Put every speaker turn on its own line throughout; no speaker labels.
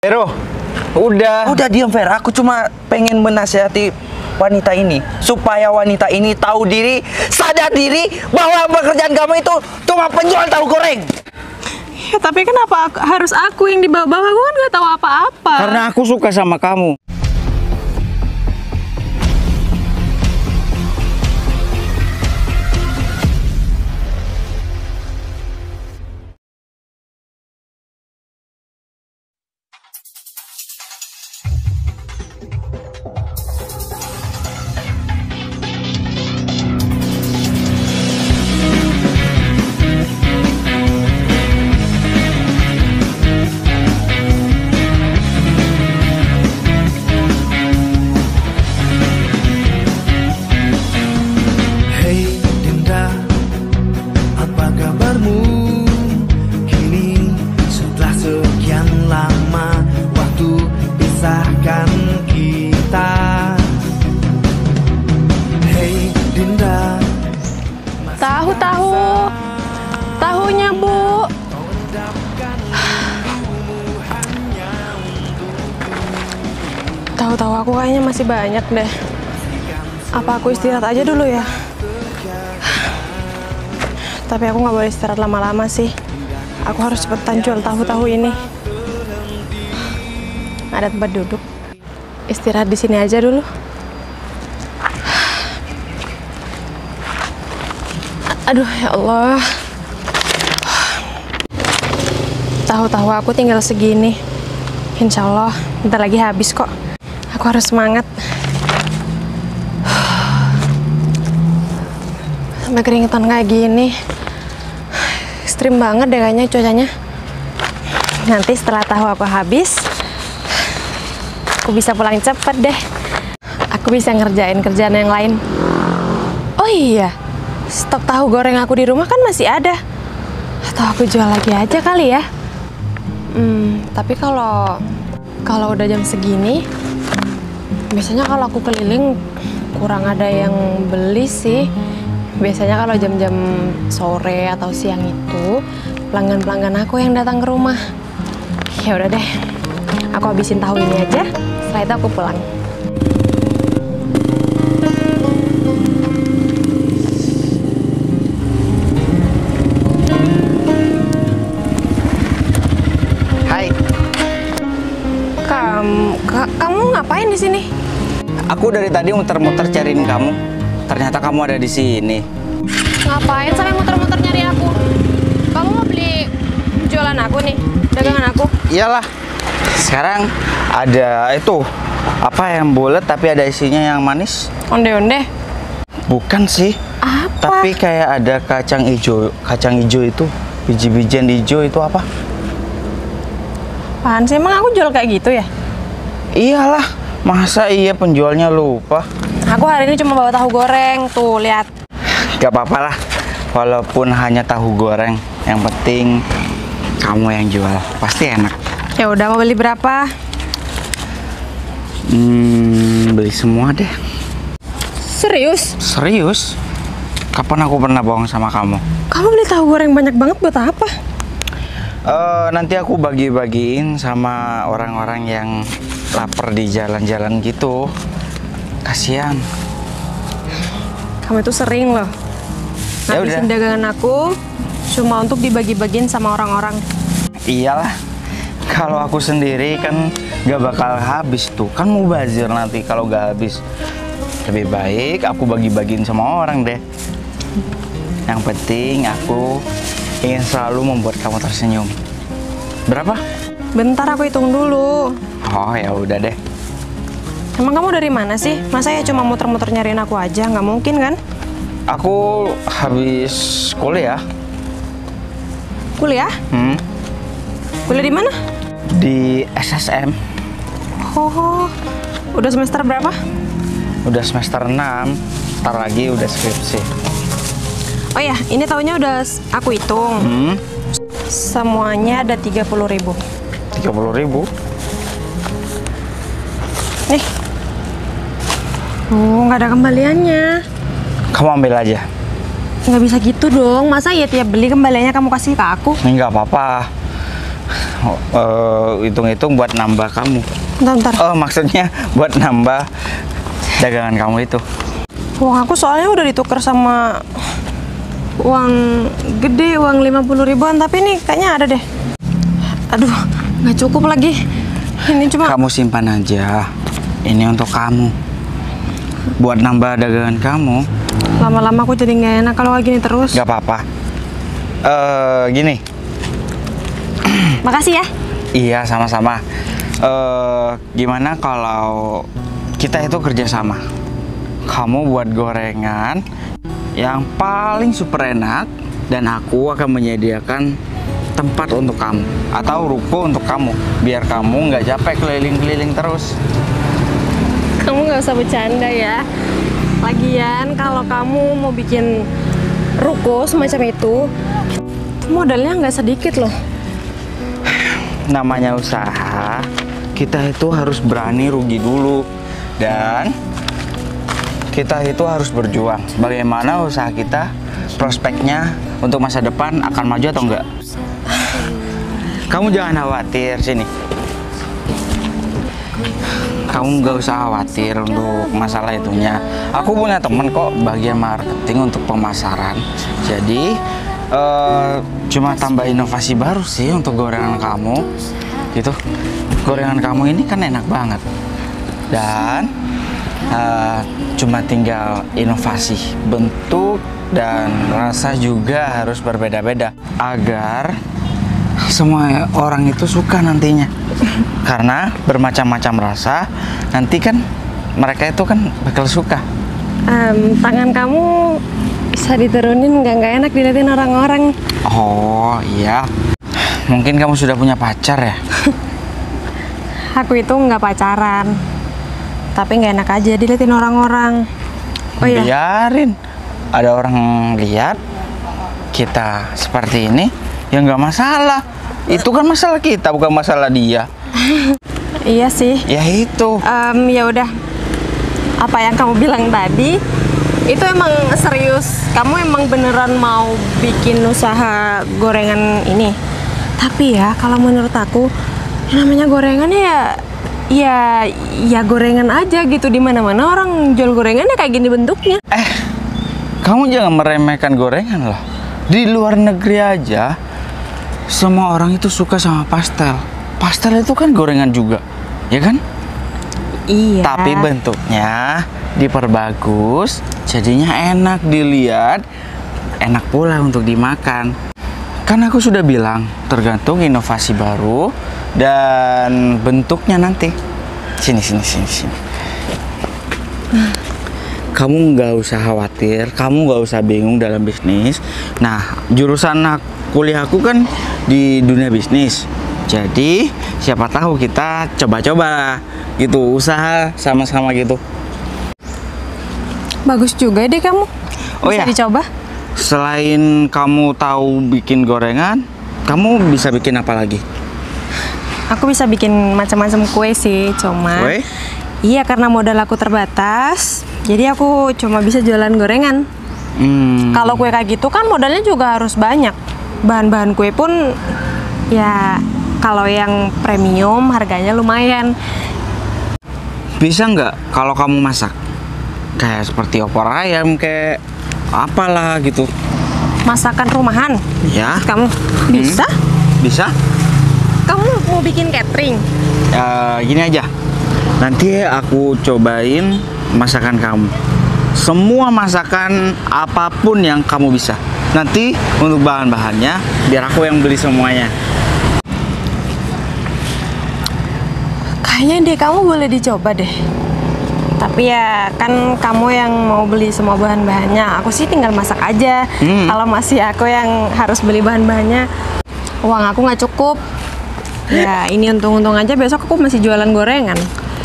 Vero, udah.
Udah diam Ver, aku cuma pengen menasihati wanita ini supaya wanita ini tahu diri, sadar diri bahwa pekerjaan kamu itu cuma penjual tahu goreng.
Ya, tapi kenapa harus aku yang dibawa-bawa? Aku kan nggak tahu apa-apa.
Karena aku suka sama kamu.
Tahunya Bu. Tahu-tahu aku kayaknya masih banyak deh. Apa aku istirahat aja dulu ya? Tapi aku nggak boleh istirahat lama-lama sih. Aku harus cepetan jual tahu-tahu ini. Ada tempat duduk. Istirahat di sini aja dulu. Aduh, ya Allah. Tahu-tahu aku tinggal segini. Insya Allah, bentar lagi habis kok. Aku harus semangat. Sampai keringetan kayak gini. Ekstrim banget deh kayaknya cuacanya. Nanti setelah tahu aku habis, aku bisa pulang cepet deh. Aku bisa ngerjain kerjaan yang lain. Oh iya, stok tahu goreng aku di rumah kan masih ada. Atau aku jual lagi aja kali ya. Tapi kalau udah jam segini, biasanya kalau aku keliling kurang ada yang beli sih. Biasanya kalau jam-jam sore atau siang itu pelanggan-pelanggan aku yang datang ke rumah. Ya udah deh, aku habisin tahu ini aja. Setelah itu aku pulang. Kamu ngapain di sini?
Aku dari tadi muter-muter cariin kamu. Ternyata kamu ada di sini.
Ngapain sampai muter-muter nyari aku? Kamu mau beli jualan aku nih, dagangan aku?
Iyalah. Sekarang ada itu apa yang bulat tapi ada isinya yang manis?
Onde-onde?
Bukan sih.
Apa?
Tapi kayak ada kacang hijau. Kacang hijau itu, biji-bijian hijau itu apa?
Apaan sih? Emang aku jual kayak gitu ya?
Iyalah, masa iya penjualnya lupa?
Aku hari ini cuma bawa tahu goreng, tuh lihat.
Gak apa-apa lah, walaupun hanya tahu goreng, yang penting kamu yang jual, pasti enak.
Ya udah, mau beli berapa?
Beli semua deh.
Serius?
Serius? Kapan aku pernah bohong sama kamu?
Kamu beli tahu goreng banyak banget buat apa?
Nanti aku bagi-bagiin sama orang-orang yang lapar di jalan-jalan gitu. Kasihan.
Kamu itu sering loh ngabisin dagangan aku cuma untuk dibagi-bagiin sama orang-orang.
Iyalah, kalau aku sendiri kan gak bakal habis tuh. Kan mubazir nanti kalau gak habis. Lebih baik aku bagi-bagiin sama orang deh. Yang penting aku ingin selalu membuat kamu tersenyum. Berapa?
Bentar aku hitung dulu.
Oh ya udah deh.
Emang kamu dari mana sih? Masa ya cuma muter-muter nyariin aku aja? Nggak mungkin kan?
Aku habis kuliah.
Kuliah? Kuliah di mana?
Di SSM.
Oh, udah semester berapa?
Udah semester 6. Ntar lagi udah skripsi.
Oh ya, ini tahunnya udah aku hitung. Semuanya ada 30.000.
30.000?
Nih. Oh, nggak ada kembaliannya.
Kamu ambil aja.
Nggak bisa gitu dong. Masa ya tiap beli kembaliannya kamu kasih ke aku?
Ini nggak apa-apa. hitung-hitung buat nambah kamu.
Bentar.
Oh, maksudnya buat nambah dagangan kamu itu.
Uang aku soalnya udah ditukar sama uang gede, uang 50 ribuan, tapi ini kayaknya ada deh. Aduh, nggak cukup lagi. Ini cuma...
Kamu simpan aja. Ini untuk kamu. Buat nambah dagangan kamu.
Lama-lama aku jadi nggak enak kalau kayak gini terus.
Gak apa-apa. Gini.
Makasih ya.
Iya, sama-sama. Gimana kalau kita itu kerjasama? Kamu buat gorengan yang paling super enak, dan aku akan menyediakan tempat untuk kamu atau ruko untuk kamu, biar kamu nggak capek keliling-keliling terus.
Kamu nggak usah bercanda ya. Lagian kalau kamu mau bikin ruko semacam itu modalnya nggak sedikit loh.
Namanya usaha, kita itu harus berani rugi dulu, dan kita itu harus berjuang. Bagaimana usaha kita, prospeknya untuk masa depan akan maju atau enggak? Kamu jangan khawatir, sini. Kamu nggak usah khawatir untuk masalah itunya. Aku punya temen kok bagian marketing untuk pemasaran. Jadi cuma tambah inovasi baru sih untuk gorengan kamu, gitu. Gorengan kamu ini kan enak banget, dan cuma tinggal inovasi bentuk dan rasa juga harus berbeda-beda agar semua orang itu suka nantinya. Karena bermacam-macam rasa, nanti kan mereka itu kan bakal suka.
Tangan kamu bisa diturunin, nggak enak dilihatin orang-orang.
Oh iya, mungkin kamu sudah punya pacar ya?
Aku itu nggak pacaran, tapi nggak enak aja dilihatin orang-orang. Oh iya,
Biarin, ada orang lihat kita seperti ini, ya nggak masalah. Itu kan masalah kita, bukan masalah dia.
iya sih.
Ya itu.
Ya udah, apa yang kamu bilang tadi itu emang serius. Kamu emang beneran mau bikin usaha gorengan ini? Tapi ya kalau menurut aku, namanya gorengan ya gorengan aja gitu. Di mana-mana orang jual gorengannya kayak gini bentuknya.
Kamu jangan meremehkan gorengan lah. Di luar negeri aja semua orang itu suka sama pastel. Pastel itu kan gorengan juga, ya kan?
Iya.
Tapi bentuknya diperbagus, jadinya enak dilihat, enak pula untuk dimakan. Kan aku sudah bilang, tergantung inovasi baru dan bentuknya nanti. Sini. Kamu nggak usah khawatir, kamu nggak usah bingung dalam bisnis. Nah, jurusan kuliah aku kan di dunia bisnis. Jadi, siapa tahu kita coba-coba gitu, usaha sama-sama gitu.
Bagus juga deh kamu.
Oh
Bisa
ya,
dicoba.
selain kamu tahu bikin gorengan, kamu bisa bikin apa lagi?
Aku bisa bikin macam-macam kue sih, cuma
Kue?
iya karena modal aku terbatas, jadi aku cuma bisa jualan gorengan. Kalau kue kayak gitu kan modalnya juga harus banyak. Bahan-bahan kue pun ya kalau yang premium harganya lumayan.
Bisa nggak kalau kamu masak? Kayak seperti opor ayam, kayak apalah gitu.
Masakan rumahan?
Ya.
Kamu bisa?
Bisa?
Kamu mau bikin catering?
Gini aja. Nanti aku cobain masakan kamu. Semua masakan apapun yang kamu bisa. Nanti untuk bahan-bahannya biar aku yang beli semuanya.
Kayaknya deh kamu boleh dicoba deh. Tapi ya kan kamu yang mau beli semua bahan-bahannya. Aku sih tinggal masak aja. Kalau masih aku yang harus beli bahan-bahannya, uang aku nggak cukup. Ya ini untung-untung aja besok aku masih jualan gorengan.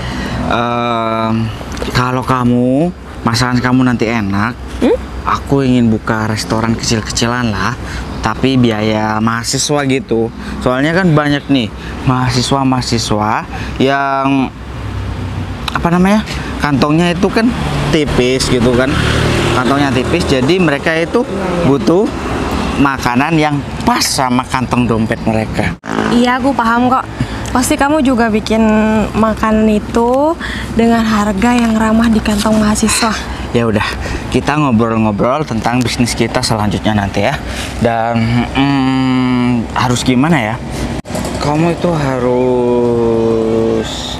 Kalau kamu masakan kamu nanti enak, aku ingin buka restoran kecil-kecilan lah, tapi biaya mahasiswa gitu. Soalnya kan banyak nih mahasiswa yang apa namanya, kantongnya itu kan tipis gitu kan, kantongnya tipis, jadi mereka itu butuh makanan yang pas sama kantong dompet mereka.
Iya, aku paham kok. Pasti kamu juga bikin makanan itu dengan harga yang ramah di kantong mahasiswa.
Ya udah, kita ngobrol-ngobrol tentang bisnis kita selanjutnya nanti ya. Dan harus gimana ya? Kamu itu harus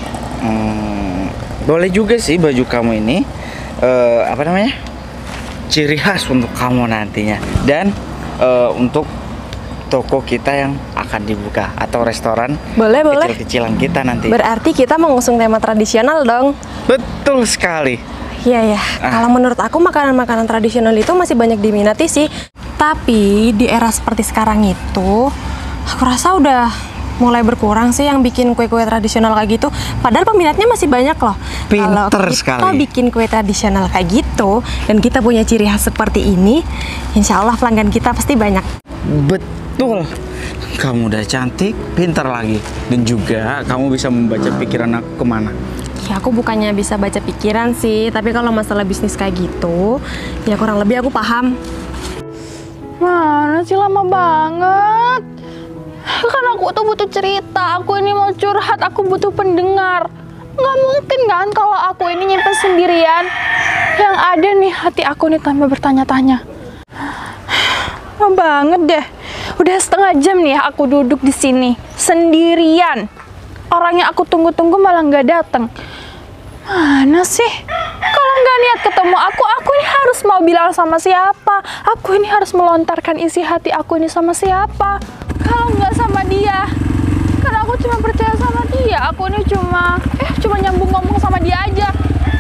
boleh juga sih baju kamu ini apa namanya? Ciri khas untuk kamu nantinya. Dan untuk toko kita yang akan dibuka atau restoran
Boleh.
kecil-kecilan kita nanti.
Berarti kita mengusung tema tradisional dong.
Betul sekali.
Iya ya, kalau menurut aku makanan-makanan tradisional itu masih banyak diminati sih. Tapi di era seperti sekarang itu, aku rasa udah mulai berkurang sih yang bikin kue-kue tradisional kayak gitu. Padahal peminatnya masih banyak loh.
Pinter
Kalau kita
sekali.
bikin kue tradisional kayak gitu dan kita punya ciri khas seperti ini, insya Allah pelanggan kita pasti banyak.
Betul. Kamu udah cantik, pintar lagi. Dan juga kamu bisa membaca pikiran aku kemana.
Ya aku bukannya bisa baca pikiran sih, tapi kalau masalah bisnis kayak gitu, ya kurang lebih aku paham.
Mana sih, lama banget. Kan aku tuh butuh cerita, aku ini mau curhat, aku butuh pendengar. Nggak mungkin kan kalau aku ini nyimpen sendirian. Yang ada nih hati aku nih tambah bertanya-tanya. Lama banget deh. Udah setengah jam nih ya aku duduk di sini sendirian. Orang yang aku tunggu-tunggu malah nggak datang. Mana sih? Kalau nggak niat ketemu aku ini harus mau bilang sama siapa? Aku ini harus melontarkan isi hati aku ini sama siapa? Kalau nggak sama dia, karena aku cuma percaya sama dia. Aku ini cuma nyambung ngomong sama dia aja.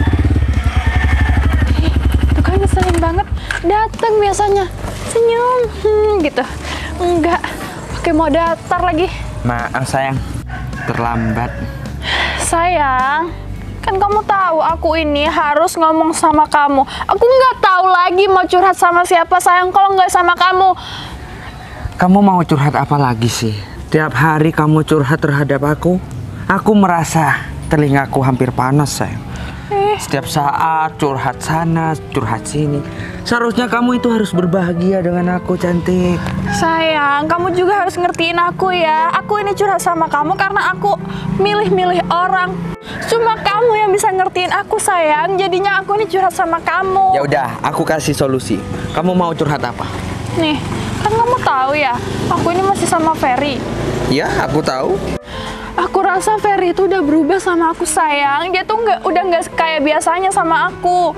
Tuh kan ngeselin banget. Datang biasanya senyum gitu. Enggak, pakai mau datar lagi.
Maaf sayang, terlambat.
Sayang, kan kamu tahu aku ini harus ngomong sama kamu. Aku nggak tahu lagi mau curhat sama siapa sayang kalau nggak sama kamu.
Kamu mau curhat apa lagi sih? Tiap hari kamu curhat terhadap aku merasa telingaku hampir panas sayang. Setiap saat curhat sana, curhat sini. Seharusnya kamu itu harus berbahagia dengan aku, cantik.
Sayang, kamu juga harus ngertiin aku ya. Aku ini curhat sama kamu karena aku milih-milih orang. Cuma kamu yang bisa ngertiin aku sayang. Jadinya aku ini curhat sama kamu.
Ya udah, aku kasih solusi. Kamu mau curhat apa?
Nih, kan kamu tahu ya, aku ini masih sama Ferry.
Ya, aku tahu.
Aku rasa Ferry itu udah berubah sama aku sayang. Dia tuh udah nggak kayak biasanya sama aku.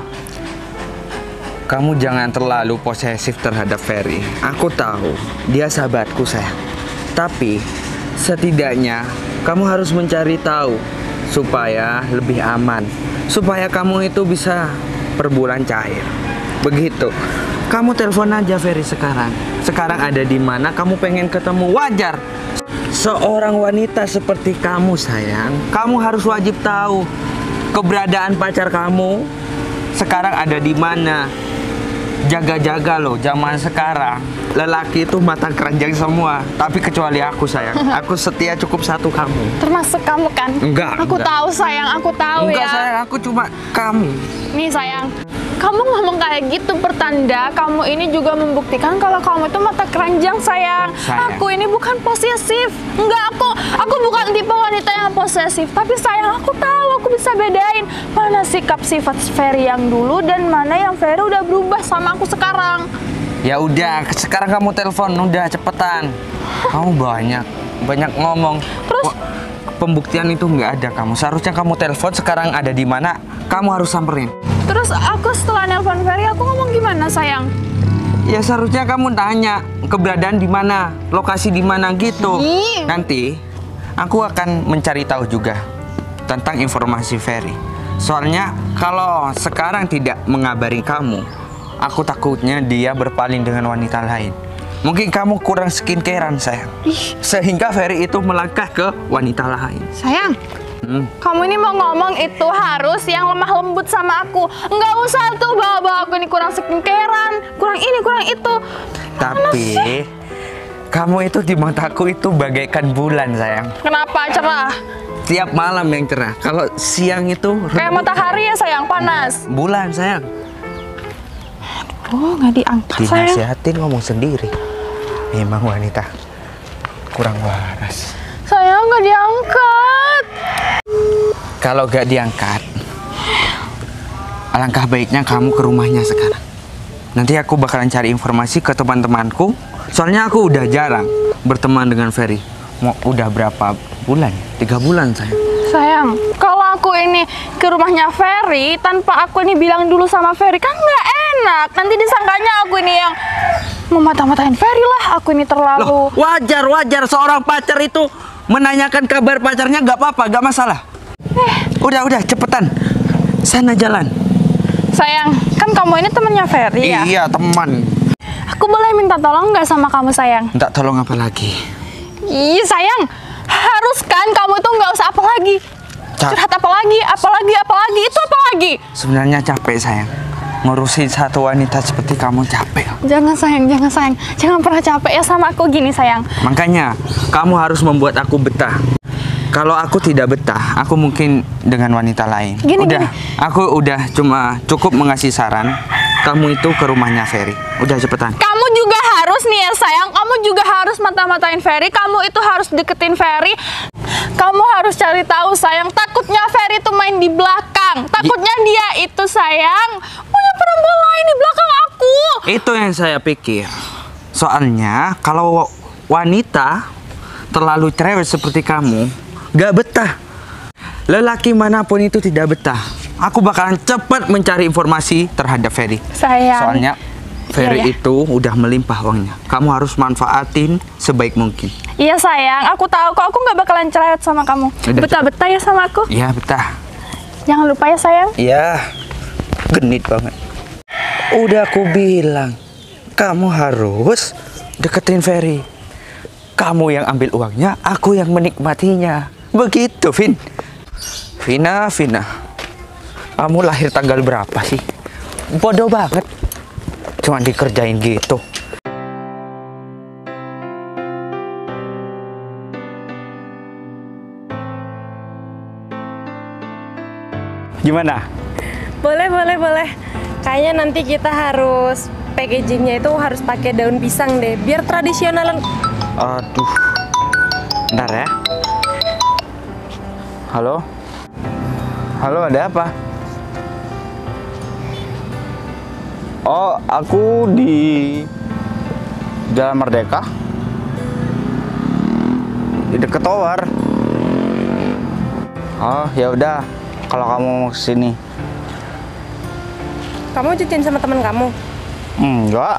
Kamu jangan terlalu posesif terhadap Ferry. Aku tahu dia sahabatku sayang. Tapi setidaknya kamu harus mencari tahu supaya lebih aman. Supaya kamu itu bisa per bulan cair. Begitu. Kamu telepon aja Ferry sekarang. Sekarang ada di mana? Kamu pengen ketemu, wajar. Seorang wanita seperti kamu sayang, kamu harus wajib tahu keberadaan pacar kamu sekarang ada di mana. Jaga-jaga loh, zaman sekarang lelaki itu mata keranjang semua. Tapi kecuali aku sayang, aku setia cukup satu kamu.
Termasuk kamu kan?
Enggak.
Aku tahu sayang, aku tahu
Enggak
ya.
sayang, aku cuma kamu.
Nih sayang, kamu ngomong kayak gitu pertanda kamu ini juga membuktikan kalau kamu itu mata keranjang sayang.
Sayang.
Aku ini bukan posesif. Enggak, aku bukan tipe wanita yang posesif. Tapi sayang, aku tahu, aku bisa bedain mana sikap sifat Ferry yang dulu dan mana yang Ferry udah berubah sama aku sekarang.
Ya udah, sekarang kamu telepon, udah cepetan. Kamu banyak ngomong.
Terus?
Pembuktian itu nggak ada kamu. Seharusnya kamu telepon sekarang ada di mana. Kamu harus samperin.
Terus aku setelah nelpon Ferry, aku ngomong gimana sayang?
Ya seharusnya kamu tanya keberadaan di mana, lokasi di mana gitu.
Ih.
Nanti aku akan mencari tahu juga tentang informasi Ferry. Soalnya kalau sekarang tidak mengabari kamu, aku takutnya dia berpaling dengan wanita lain. Mungkin kamu kurang skincarean sayang. Sehingga Ferry itu melangkah ke wanita lain.
Sayang, kamu ini mau ngomong itu harus yang lemah lembut sama aku. Nggak usah tuh bawa-bawa aku ini kurang skincarean, kurang ini, kurang itu.
Tapi kamu itu di mataku itu bagaikan bulan sayang.
Kenapa cerah?
Tiap malam yang cerah. Kalau siang itu
Kayak matahari ya sayang, panas.
bulan sayang.
Oh, nggak diangkat sayang.
Dinasihatin ngomong sendiri. Memang wanita kurang waras.
Sayang, nggak diangkat.
Kalau gak diangkat, alangkah baiknya kamu ke rumahnya sekarang. Nanti aku bakalan cari informasi ke teman-temanku. Soalnya aku udah jarang berteman dengan Ferry. Udah berapa bulan? 3 bulan saya.
Sayang, kalau aku ini ke rumahnya Ferry tanpa aku ini bilang dulu sama Ferry kan nggak enak. Nanti disangkanya aku ini yang memata-matain Ferry lah. Aku ini terlalu...
Loh, wajar seorang pacar itu menanyakan kabar pacarnya, nggak apa-apa, nggak masalah. Udah, cepetan. Sana jalan.
Sayang, kan kamu ini temennya Ferry ya?
Iya, teman.
Aku boleh minta tolong nggak sama kamu, sayang?
Minta tolong apa lagi?
Ih, sayang, harus kan kamu tuh nggak usah apa lagi. Curhat apa lagi, itu apa lagi?
Sebenarnya capek sayang. Ngurusin satu wanita seperti kamu capek.
Jangan sayang, jangan pernah capek ya sama aku gini sayang.
Makanya kamu harus membuat aku betah. Kalau aku tidak betah, aku mungkin dengan wanita lain.
Gini.
Aku udah cuma cukup mengasih saran. Kamu itu ke rumahnya Ferry. Udah cepetan.
Kamu juga harus nih ya sayang, kamu juga harus mata-matain Ferry. Kamu itu harus deketin Ferry. Kamu harus cari tahu sayang. Takutnya Ferry itu main di belakang. Takutnya dia itu sayang punya perempuan lain di belakang aku.
Itu yang saya pikir. Soalnya kalau wanita terlalu cerewet seperti kamu, gak betah. Lelaki manapun itu tidak betah. Aku bakalan cepat mencari informasi terhadap Ferry.
Sayang.
Soalnya Ferry
Iya.
itu udah melimpah uangnya. Kamu harus manfaatin sebaik mungkin.
Iya sayang, aku tahu kok aku nggak bakalan cerewet sama kamu.
Udah,
Betah-betah ya sama aku.
Iya, betah.
Jangan lupa ya sayang.
Iya, genit banget. Udah aku bilang, kamu harus deketin Ferry. Kamu yang ambil uangnya, aku yang menikmatinya. Begitu, Vin. Vina. Kamu lahir tanggal berapa sih? Bodoh banget. Cuma dikerjain gitu. Gimana?
Boleh. Kayaknya nanti kita harus packagingnya itu harus pakai daun pisang deh, biar tradisional.
Aduh. Bentar ya. Halo? Halo, ada apa?
Oh, aku di Jalan Merdeka. Di deket tower. Oh, ya udah. Kalau kamu mau kesini.
Kamu cuciin sama teman kamu.
Enggak.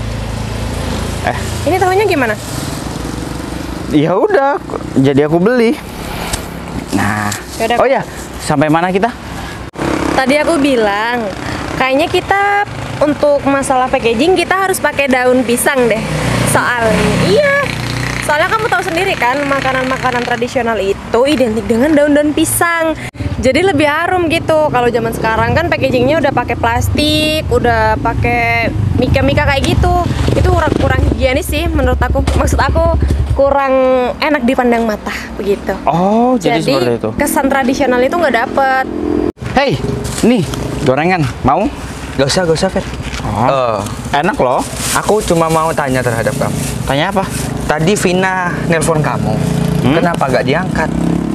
Ini tahunya gimana?
Ya udah, jadi aku beli. Nah.
Yaudah.
Oh ya, sampai mana kita?
Tadi aku bilang, kayaknya kita untuk masalah packaging kita harus pakai daun pisang deh. Soalnya kamu tahu sendiri kan, makanan-makanan tradisional itu identik dengan daun-daun pisang. Jadi lebih harum gitu. Kalau zaman sekarang kan packagingnya udah pakai plastik, udah pakai mika-mika kayak gitu. Itu kurang higienis sih menurut aku. Maksud aku kurang enak dipandang mata begitu.
Oh, jadi seperti itu.
Kesan tradisional itu nggak dapet.
Hei, nih gorengan. Mau?
Gak usah, Fer.
Oh, enak loh.
Aku cuma mau tanya terhadap kamu.
Tanya apa?
Tadi Vina nelpon kamu. Kenapa gak diangkat?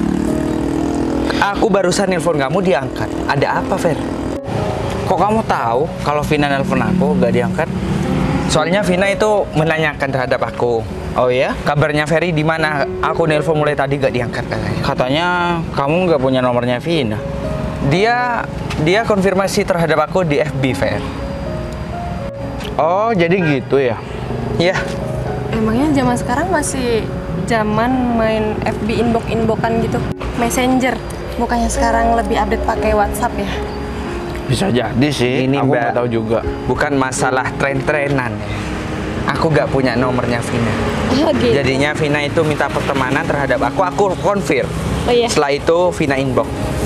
Aku barusan nelpon kamu diangkat. Ada apa, Fer?
Kok kamu tahu kalau Vina nelpon aku gak diangkat?
Soalnya Vina itu menanyakan terhadap aku.
Oh iya?
Kabarnya Ferry di mana? Aku nelpon mulai tadi gak diangkat katanya.
Katanya kamu nggak punya nomornya Vina.
Dia konfirmasi terhadap aku di FB, Fer.
Oh, jadi gitu ya?
Iya.
Emangnya zaman sekarang masih zaman main FB inbox-inboxan gitu? Messenger. Bukannya sekarang lebih update pakai WhatsApp ya?
Bisa jadi sih.
Ini
aku
Mbak,
nggak tahu juga.
bukan masalah tren-trenan. Aku gak punya nomornya Vina.
Oh gitu.
Jadinya Vina itu minta pertemanan terhadap aku konfir.
Oh iya.
Setelah itu Vina inbox.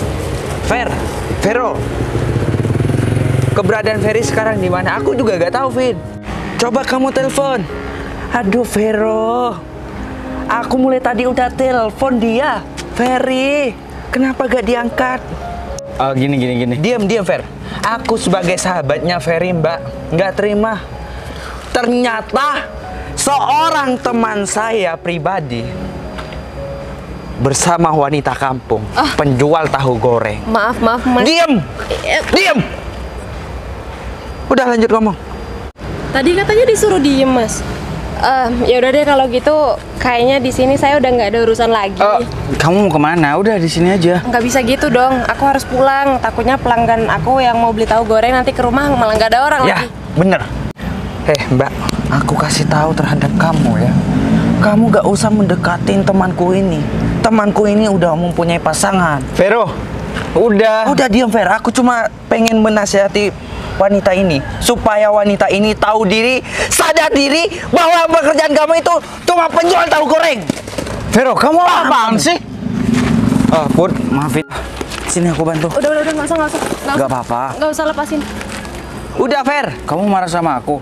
Vero, keberadaan Ferry sekarang di mana? Aku juga gak tahu, Vin. Coba kamu telepon. Aduh, Vero. Aku mulai tadi udah telepon dia. Ferry, kenapa gak diangkat?
Gini.
Diam, Fer. Aku sebagai sahabatnya Ferry, Mbak, nggak terima. Ternyata seorang teman saya pribadi bersama wanita kampung, penjual tahu goreng.
Maaf, Mas.
Diam! Diam! Udah lanjut ngomong.
Tadi katanya disuruh diem, Mas. Ya udah deh kalau gitu, kayaknya di sini saya udah nggak ada urusan lagi.
Kamu mau kemana? Udah di sini aja.
Nggak bisa gitu dong, aku harus pulang. Takutnya pelanggan aku yang mau beli tahu goreng nanti ke rumah malah nggak ada orang
Ya,
lagi.
bener. Mbak, aku kasih tahu terhadap kamu ya. Kamu gak usah mendekatin temanku ini. Temanku ini udah mempunyai pasangan.
Vero, udah.
Udah diam, Fer. Aku cuma pengen menasihati wanita ini supaya wanita ini tahu diri, sadar diri bahwa pekerjaan kamu itu cuma penjual tahu goreng.
Vero, kamu apaan sih?
Put,
Maafin. Sini aku bantu.
Udah, nggak usah.
Nggak apa-apa.
Nggak usah lepasin.
udah, Fer.
Kamu marah sama aku?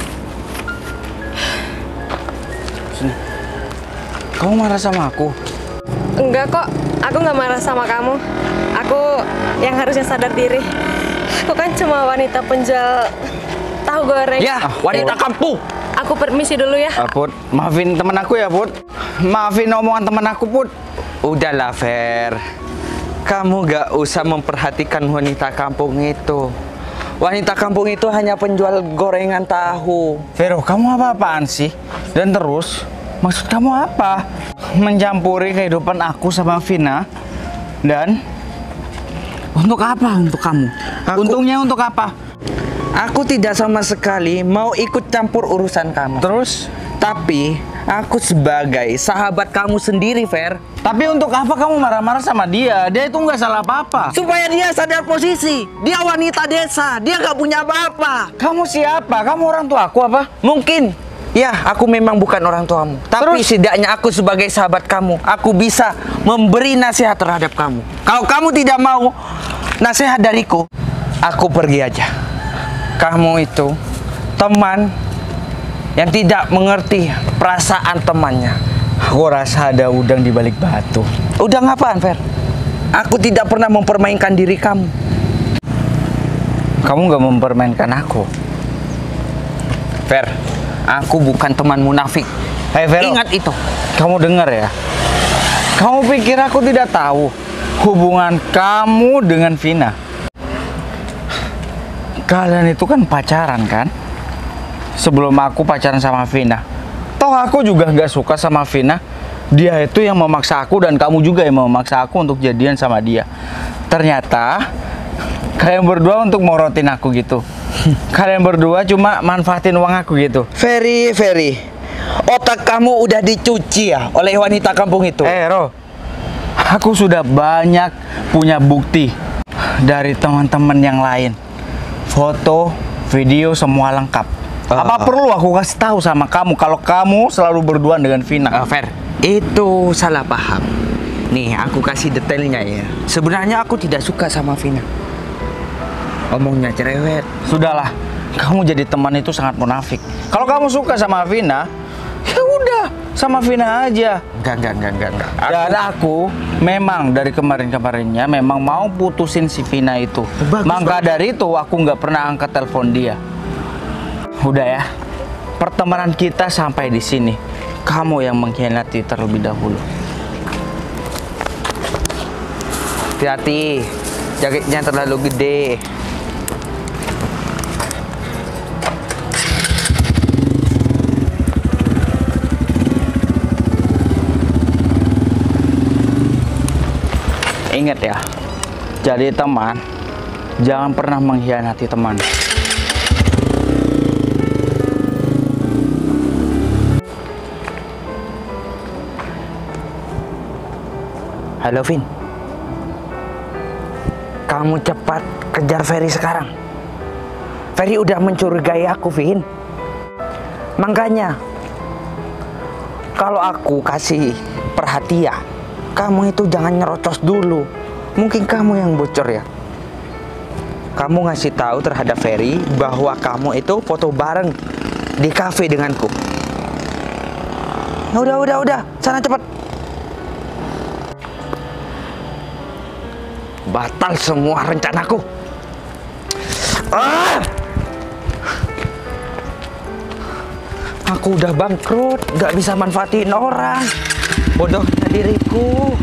Sini. Kamu marah sama aku?
Enggak kok, aku nggak marah sama kamu. Aku yang harusnya sadar diri. Aku kan cuma wanita penjual tahu goreng.
Ya, wanita kampung.
Aku permisi dulu ya.
Put, maafin temen aku ya, Put. Maafin omongan temen aku, Put.
Udahlah, Fer. Kamu gak usah memperhatikan wanita kampung itu. Wanita kampung itu hanya penjual gorengan tahu.
Vero, kamu apa-apaan sih? Dan terus, maksud kamu apa? Mencampuri kehidupan aku sama Vina? Dan untuk apa untuk kamu? Untungnya untuk apa?
Aku tidak sama sekali mau ikut campur urusan kamu.
Terus?
Tapi aku sebagai sahabat kamu sendiri, Fer.
Tapi untuk apa kamu marah-marah sama dia? Dia itu nggak salah apa-apa.
Supaya dia sadar posisi. Dia wanita desa. Dia gak punya apa-apa.
Kamu siapa? Kamu orang tua aku apa?
Mungkin. Ya, aku memang bukan orang tuamu. Tapi setidaknya aku sebagai sahabat kamu, aku bisa memberi nasihat terhadap kamu. Kalau kamu tidak mau nasihat dariku, aku pergi aja. Kamu itu teman yang tidak mengerti perasaan temannya.
Aku rasa ada udang di balik batu.
Udang apaan, Fer? Aku tidak pernah mempermainkan diri kamu.
Kamu nggak mempermainkan aku.
Fer, aku bukan teman munafik.
Hei Vero,
Ingat itu.
kamu dengar ya? Kamu pikir aku tidak tahu hubungan kamu dengan Vina? Kalian itu kan pacaran kan? Sebelum aku pacaran sama Vina. Toh aku juga nggak suka sama Vina. Dia itu yang memaksa aku dan kamu juga yang memaksa aku untuk jadian sama dia. Ternyata kalian berdua untuk morotin aku gitu. Kalian berdua cuma manfaatin uang aku gitu.
Ferry, otak kamu udah dicuci ya oleh wanita kampung itu.
Ro, aku sudah banyak punya bukti dari teman-teman yang lain. Foto, video, semua lengkap. Apa perlu aku kasih tahu sama kamu kalau kamu selalu berduaan dengan Vina?
Fer, itu salah paham. Nih, aku kasih detailnya ya. Sebenarnya aku tidak suka sama Vina. Omongnya cerewet.
Sudahlah, kamu jadi teman itu sangat munafik. Kalau kamu suka sama Vina, ya udah sama Vina aja.
Enggak.
Dan aku memang dari kemarin-kemarinnya memang mau putusin si Vina itu. Maka dari itu aku nggak pernah angkat telepon dia. Udah ya, pertemanan kita sampai di sini. Kamu yang mengkhianati terlebih dahulu.
Hati-hati, jaketnya terlalu gede.
Ingat ya, jadi teman, jangan pernah mengkhianati teman.
Halo, Vin. Kamu cepat kejar Ferry sekarang. Ferry udah mencurigai aku, Vin. Makanya, kalau aku kasih perhatian, kamu itu jangan nyerocos dulu. Mungkin kamu yang bocor ya. Kamu ngasih tahu terhadap Ferry bahwa kamu itu foto bareng di kafe denganku. Udah, sana cepat. Batal semua rencanaku. Aku udah bangkrut, gak bisa manfaatin orang. Bodohnya diriku.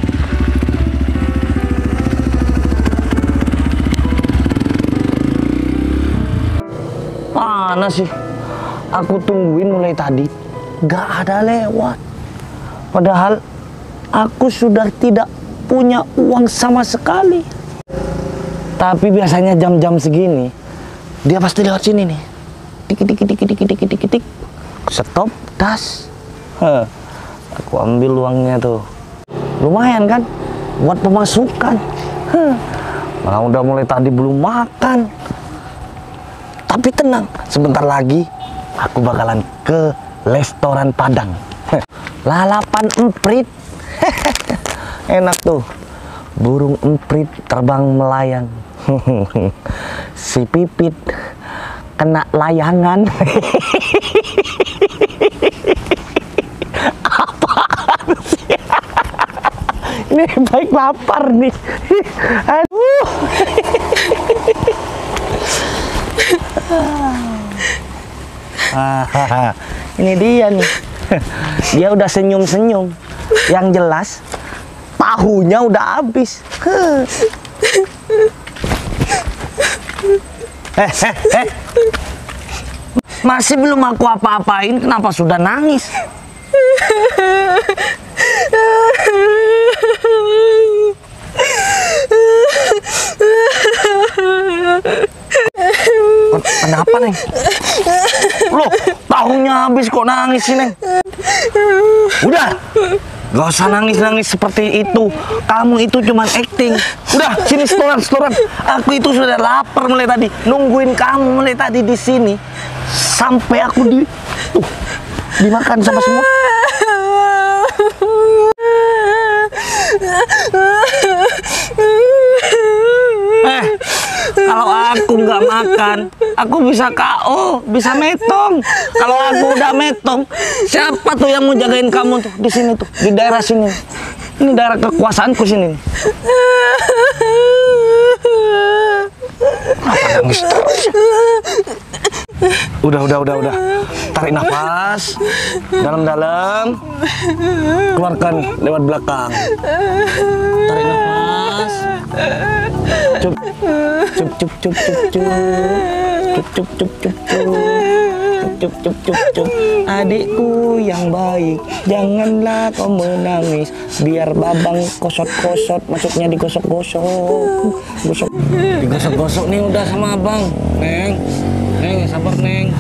Mana sih? Aku tungguin mulai tadi, gak ada lewat. Padahal aku sudah tidak punya uang sama sekali. Tapi biasanya jam-jam segini, dia pasti lewat sini nih. Tik tik tik tik tik tik tik tik. Stop, das. Aku ambil uangnya tuh. Lumayan kan? Buat pemasukan. Malah udah mulai tadi belum makan. Tapi tenang, sebentar lagi aku bakalan ke restoran Padang. Lalapan emprit. Enak tuh. Burung emprit terbang melayang. Si Pipit kena layangan. Apaan sih? Ini baik lapar nih. Aduh. Ini dia nih. Dia udah senyum-senyum. Yang jelas tahunya udah habis. Masih belum aku apa-apain, kenapa sudah nangis? Kenapa, Neng? Loh, tahunya habis kok nangis sih, Neng? Udah, gak usah nangis-nangis seperti itu. Kamu itu cuman acting. Udah, sini setoran. Aku itu sudah lapar mulai tadi. Nungguin kamu mulai tadi di sini. Sampai aku dimakan sama semua. Kalau aku nggak makan, aku bisa KO, bisa metong. Kalau aku udah metong, siapa tuh yang mau jagain kamu tuh di sini tuh, di daerah sini? Ini daerah kekuasaanku sini. Apa nangis terus? Udah. Tarik nafas dalam-dalam, keluarkan lewat belakang. Tarik nafas. Cup. Adikku yang baik, janganlah kau menangis. Biar babang kosot-kosot, maksudnya digosok-gosok. Digosok-gosok nih udah sama abang. Neng, sabar Neng.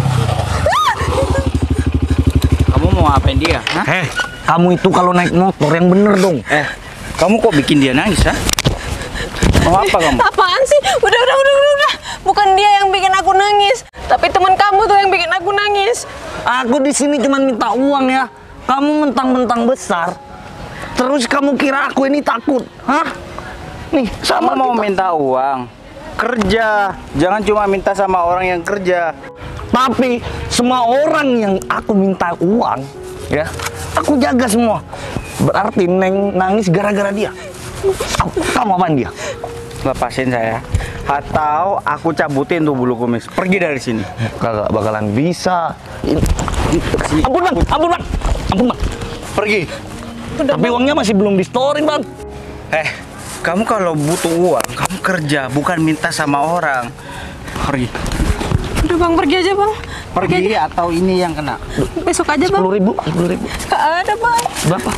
Kamu mau ngapain dia? Hah?
Kamu itu kalau naik motor yang bener dong.
Kamu kok bikin dia nangis, ha? Mau apa kamu?
Apaan sih? Udah. Bukan dia yang bikin aku nangis, tapi teman kamu tuh yang bikin aku nangis.
Aku di sini cuma minta uang ya. Kamu mentang-mentang besar. Terus kamu kira aku ini takut? Hah? Nih, sama
Kamu mau minta uang. Kerja. Jangan cuma minta sama orang yang kerja.
Tapi semua orang yang aku minta uang, ya, aku jaga semua. Berarti Neng nangis gara-gara dia. Kamu apaan dia?
Lepasin saya. Atau aku cabutin tuh bulu kumis. Pergi dari sini.
Kagak bakalan bisa. Ampun bang.
Pergi.
Tapi uangnya masih belum di-store-in bang.
Kamu kalau butuh uang, kamu kerja, bukan minta sama orang. Pergi.
Udah bang, pergi aja bang.
Pergi atau ini yang kena.
Besok aja bang.
10.000.
Gak ada bang.
Berapa?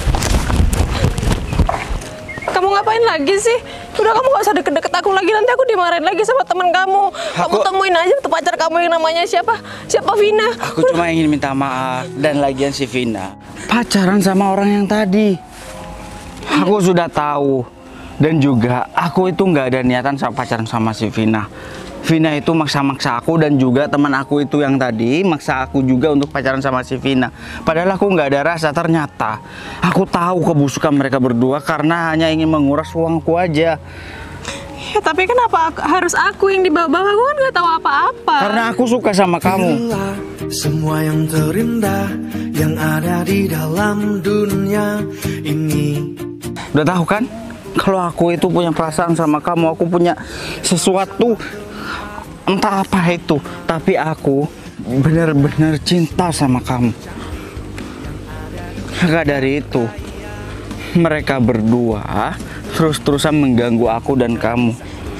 Kamu ngapain lagi sih? Udah, kamu gak usah deket-deket aku lagi, nanti aku dimarahin lagi sama teman kamu. Kamu temuin aja tuh pacar kamu yang namanya siapa Vina.
Aku cuma ingin minta maaf. Dan lagian si Vina pacaran sama orang yang tadi. Aku sudah tahu. Dan juga aku itu nggak ada niatan sama pacaran sama si Vina. Vina itu maksa-maksa aku, dan juga teman aku itu yang tadi maksa aku juga untuk pacaran sama si Vina. Padahal aku nggak ada rasa. Ternyata aku tahu kebusukan mereka berdua karena hanya ingin menguras uangku aja.
Ya, tapi kenapa harus aku yang dibawa-bawa? Aku kan nggak tahu apa-apa.
Karena aku suka sama kamu.
Semua yang terindah yang ada di dalam dunia ini.
Udah tahu kan? Kalau aku itu punya perasaan sama kamu, aku punya sesuatu, entah apa itu. Tapi aku benar-benar cinta sama kamu. Maka dari itu, mereka berdua terus-terusan mengganggu aku dan kamu.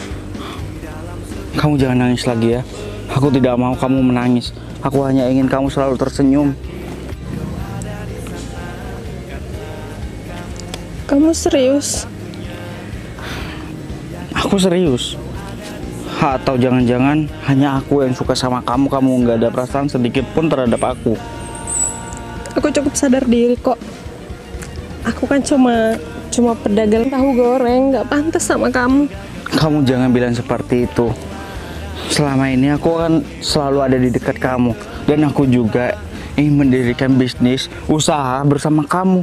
Kamu jangan nangis lagi ya. Aku tidak mau kamu menangis. Aku hanya ingin kamu selalu tersenyum.
Kamu serius?
Aku serius. Atau jangan-jangan hanya aku yang suka sama kamu, kamu nggak ada perasaan sedikit pun terhadap aku.
Aku cukup sadar diri kok. Aku kan cuma pedagang tahu goreng, nggak pantas sama kamu.
Kamu jangan bilang seperti itu. Selama ini aku kan selalu ada di dekat kamu. Dan aku juga ingin mendirikan bisnis, usaha bersama kamu.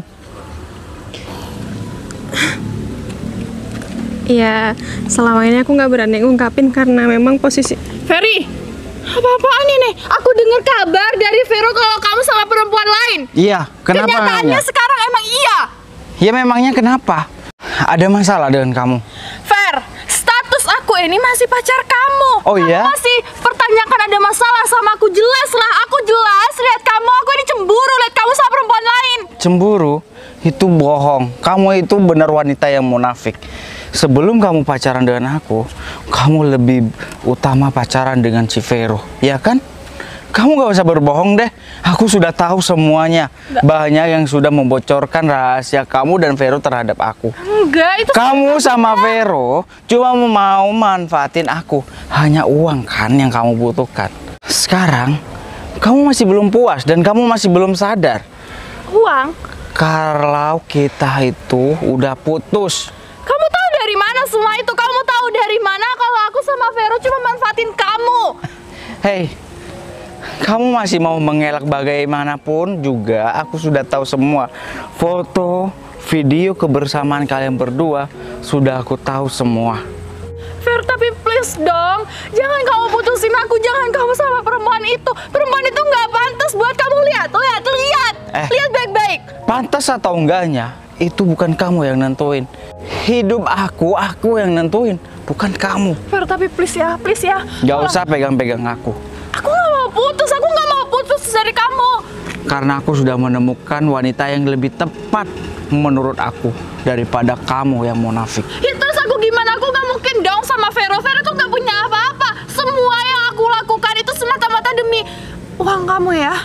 Ya, selama ini aku nggak berani ngungkapin karena memang posisi...
Ferry, apa-apaan ini? Aku dengar kabar dari Vero kalau kamu sama perempuan lain.
Iya, kenapa
Kenyataannya
nanya?
sekarang emang iya.
Ya memangnya kenapa? Ada masalah dengan kamu?
Fer, status aku ini masih pacar kamu.
Oh iya?
Kamu masih pertanyakan ada masalah sama aku. Jelas lah, aku jelas lihat kamu. Aku ini cemburu lihat kamu sama perempuan lain.
Cemburu? Itu bohong. Kamu itu benar wanita yang munafik. Sebelum kamu pacaran dengan aku, kamu lebih utama pacaran dengan si Vero, ya kan? Kamu gak usah berbohong deh. Aku sudah tahu semuanya. Banyak yang sudah membocorkan rahasia kamu dan Vero terhadap aku.
Enggak, itu
Kamu sama Vero cuma mau manfaatin aku. Hanya uang kan yang kamu butuhkan. Sekarang, kamu masih belum puas dan kamu masih belum sadar
uang.
kalau kita itu udah putus.
Kamu tahu dari mana semua itu? Kamu tahu dari mana kalau aku sama Vero cuma manfaatin kamu?
Hei, kamu masih mau mengelak bagaimanapun juga, aku sudah tahu semua. Foto, video kebersamaan kalian berdua, sudah aku tahu semua.
Fer, tapi please dong, jangan kamu putusin aku, jangan kamu sama perempuan itu. Perempuan itu nggak pantas buat kamu lihat, lihat baik-baik.
Pantas atau enggaknya, itu bukan kamu yang nentuin. Hidup aku yang nentuin, bukan kamu.
Fer, tapi please ya.
Gak usah pegang-pegang aku.
Aku nggak mau putus dari kamu.
Karena aku sudah menemukan wanita yang lebih tepat menurut aku daripada kamu yang munafik.
Ya terus aku gimana? Aku nggak mungkin dong sama Vero. Vero tuh nggak punya apa-apa. Semua yang aku lakukan itu semata-mata demi uang kamu ya.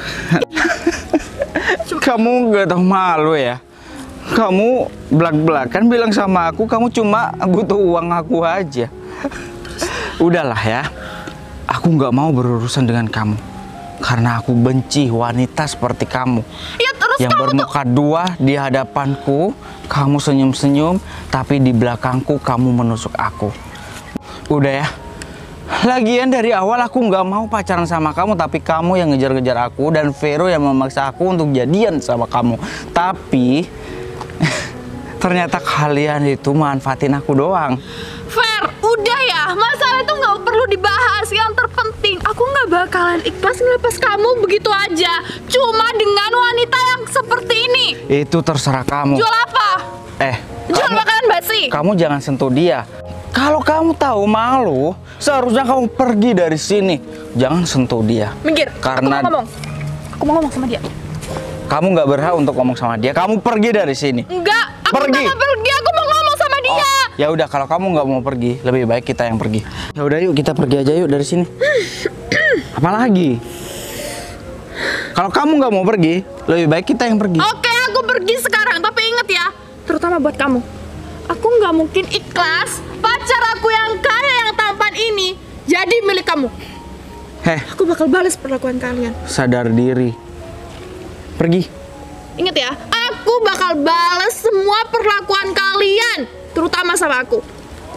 Kamu gak tahu malu ya? Kamu belak-belakan bilang sama aku kamu cuma butuh uang aku aja. Udahlah ya, aku nggak mau berurusan dengan kamu karena aku benci wanita seperti kamu.
Ya terus
Yang
kamu tuh
bermuka dua di hadapanku, kamu senyum-senyum, tapi di belakangku kamu menusuk aku. Udah ya. Lagian dari awal aku nggak mau pacaran sama kamu, tapi kamu yang ngejar-ngejar aku dan Vero yang memaksa aku untuk jadian sama kamu. Tapi ternyata kalian itu manfaatin aku doang.
Fer, udah ya, masalah itu nggak perlu dibahas. Yang terpenting, aku nggak bakalan ikhlas ngelepas kamu begitu aja. Cuma dengan wanita yang seperti ini.
Itu terserah kamu.
Jual apa? Jual makanan basi.
Kamu jangan sentuh dia. Kalau kamu tahu malu, seharusnya kamu pergi dari sini. Jangan sentuh dia.
Minggir,
Karena
aku mau ngomong sama dia.
kamu nggak berhak untuk ngomong sama dia. Kamu pergi dari sini.
Enggak, aku
Pergi.
nggak mau pergi. Aku mau ngomong sama dia.
Ya udah, kalau kamu nggak mau pergi, lebih baik kita yang pergi. Ya udah yuk, kita pergi aja yuk dari sini. Apalagi? Kalau kamu nggak mau pergi, lebih baik kita yang pergi.
Oke, aku pergi sekarang. Tapi inget ya, terutama buat kamu. Aku nggak mungkin ikhlas pacar aku yang kaya yang tampan ini jadi milik kamu. Aku bakal balas perlakuan kalian.
Sadar diri. Pergi.
Ingat ya, aku bakal balas semua perlakuan kalian, terutama sama aku.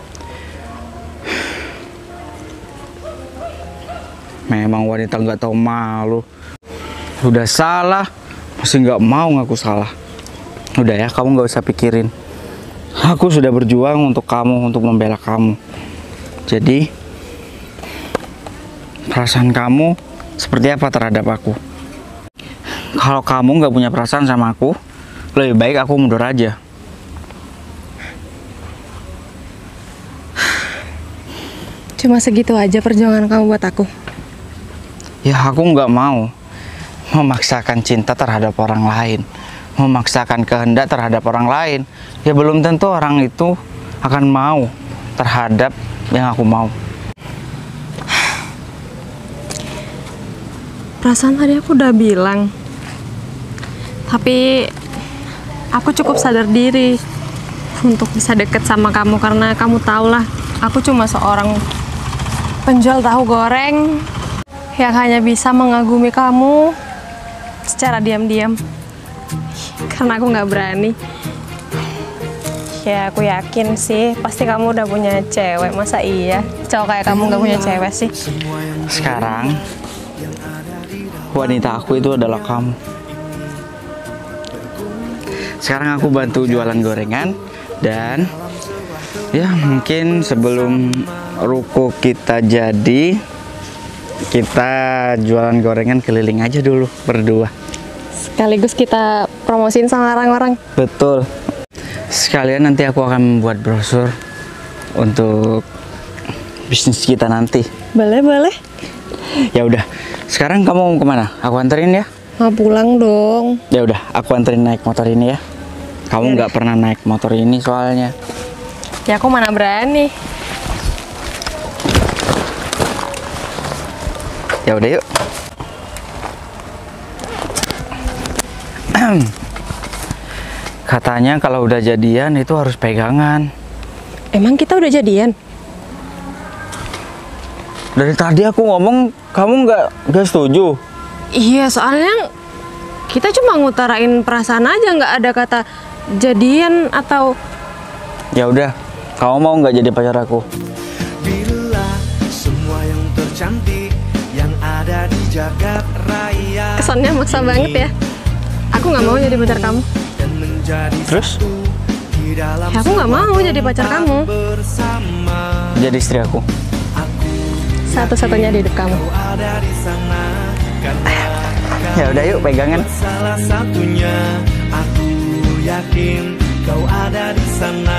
Memang wanita nggak tahu malu. Udah salah, masih nggak mau ngaku salah. Udah ya, kamu nggak usah pikirin. Aku sudah berjuang untuk kamu, untuk membela kamu. Jadi, perasaan kamu seperti apa terhadap aku? Kalau kamu nggak punya perasaan sama aku, lebih baik aku mundur aja.
Cuma segitu aja perjuangan kamu buat aku.
Ya aku nggak mau memaksakan cinta terhadap orang lain, memaksakan kehendak terhadap orang lain. Ya belum tentu orang itu akan mau terhadap yang aku mau.
Perasaan tadi aku udah bilang, tapi aku cukup sadar diri untuk bisa deket sama kamu karena kamu tau lah, aku cuma seorang penjual tahu goreng yang hanya bisa mengagumi kamu secara diam-diam karena aku nggak berani. Ya aku yakin sih pasti kamu udah punya cewek, masa iya cowok kayak kamu nggak punya cewek sih?
Sekarang wanita aku itu adalah kamu. Sekarang aku bantu jualan gorengan, dan ya mungkin sebelum ruko kita jadi, kita jualan gorengan keliling aja dulu berdua.
Sekaligus kita promosiin sama orang-orang.
Betul. Sekalian nanti aku akan membuat brosur untuk bisnis kita nanti.
Boleh, boleh.
Ya udah, sekarang kamu mau kemana? Aku anterin ya.
Mau pulang dong.
Ya udah, aku anterin naik motor ini ya. Kamu nggak pernah naik motor ini soalnya.
Ya aku mana berani.
Ya udah yuk. Katanya kalau udah jadian itu harus pegangan.
Emang kita udah jadian?
Dari tadi aku ngomong, kamu nggak setuju.
Iya, soalnya kita cuma ngutarain perasaan aja, nggak ada kata jadian atau...
Ya udah, kamu mau nggak jadi pacar aku?
Bila semua yang tercantik yang ada di jagat raya
Kesannya maksa banget ya. Aku nggak mau jadi pacar kamu.
dan menjadi
Terus?
satu di dalam
Ya, aku nggak mau jadi pacar kamu.
bersama.
Jadi istri aku.
Satu-satunya di hidup kamu.
Kau ada di sana karena
Ya udah yuk, pegangan.
salah satunya. Aku yakin kau ada di sana